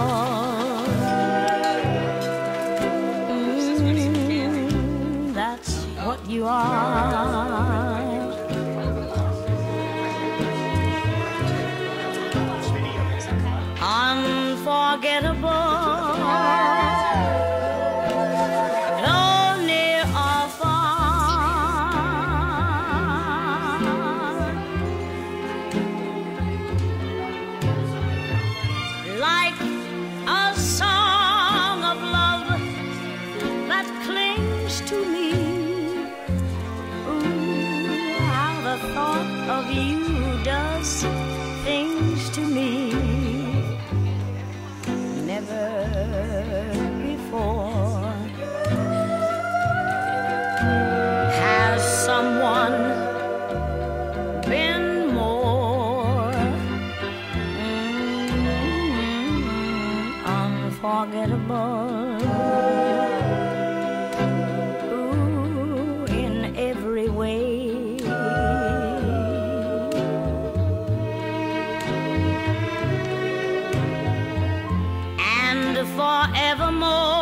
That's what you are. Unforgettable. Like a song of love that clings to me. Ooh, how the thought of you does things to me. Never before has someone been unforgettable. Ooh, in every way. And forevermore.